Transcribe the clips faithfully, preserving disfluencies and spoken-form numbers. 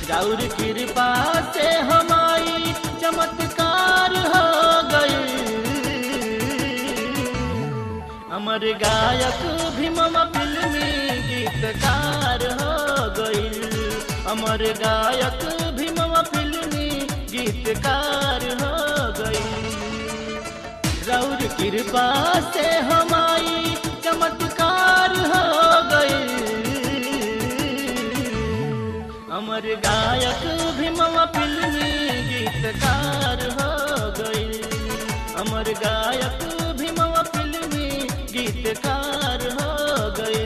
राउर कृपा से हमारी चमत्कार हो गई। अमर गायक भीमवा फिल्मी गीतकार हो गई। अमर गायक भीमवा फिल्मी गीतकार हो गई। राउर कृपा से हमारी चमत्कार हो गई। अमर गायक भीमवा फिल्मी गीतकार हो गई। अमर गायक भीमवा फिल्मी गीतकार हो गई।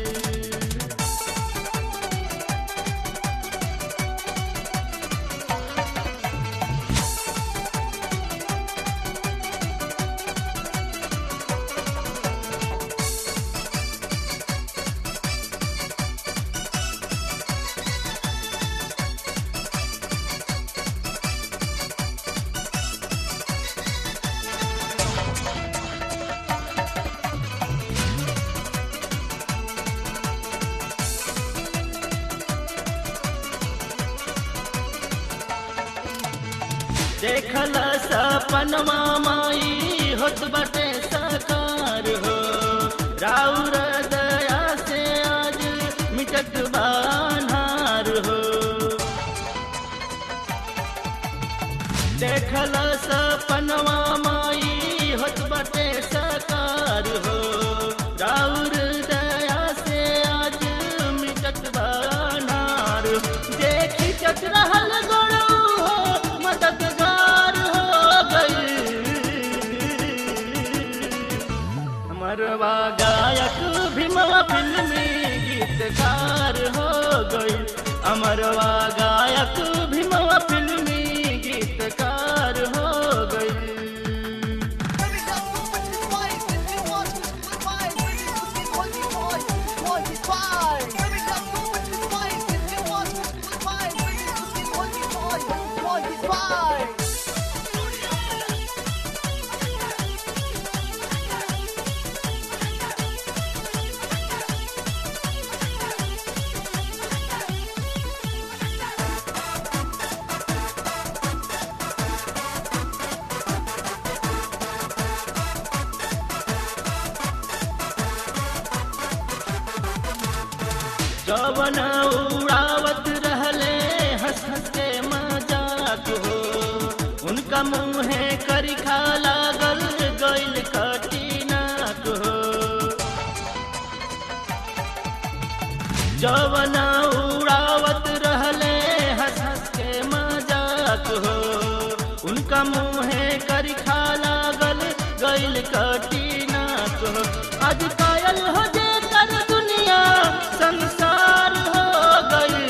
देखल सपनमा माई होत बाटे साकार हो। राउर दया से आज मिटत बान्हार हो। देखल सपनमा माई होत बाटे साकार हो। राउर दया से आज मिटत बान्हार। देखी चत रहल गोड़ो हो मददगार हो गई। अमरवा गायक भीमवा फिल्मी गीतकार हो गई। अमरवा गायक भीमवा फिल्मी गीतकार हो गई। जवन उड़ावत रहले हंस हंस के मजाक हो। उनका मुँहे करिखा लागल गइल कटिनाक हो। जवन उड़ावत रहले हंस हंस के मजाक हो। उनका मुँहे करिखा लागल गइल कटिनाक हो। आज कायल हो जे कर दुनिया संसार हो गई।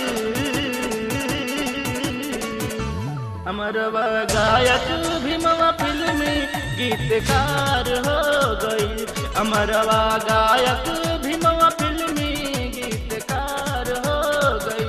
अमरवा गायक भीमवा फिल्मी गीतकार हो गई। अमरवा गायक भीमवा फिल्मी गीतकार हो गई।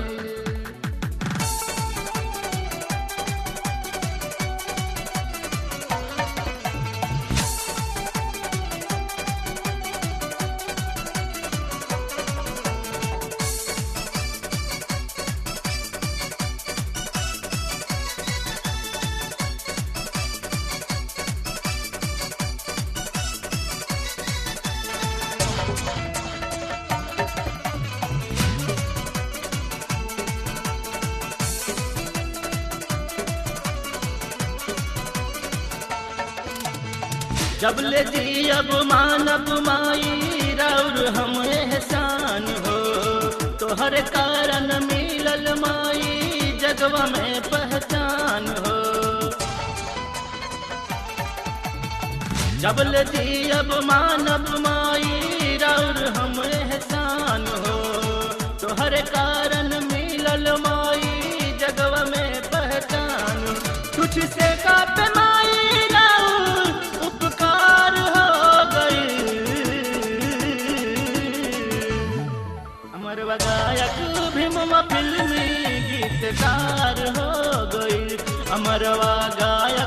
जबले जियब मानब माई राउर हम एहसान हो। तोहर कारण मिलल माई जगवा में पहचान हो। जबले जियब मानब माई राउर हम एहसान हो। तोहर कारण मिलल माई जगवा में पहचान। कुछ से का पे माई राउर उपकार हो गई। अमरवा गायक भीमवा फिल्मी गीतकार हो गई। अमरवा गायक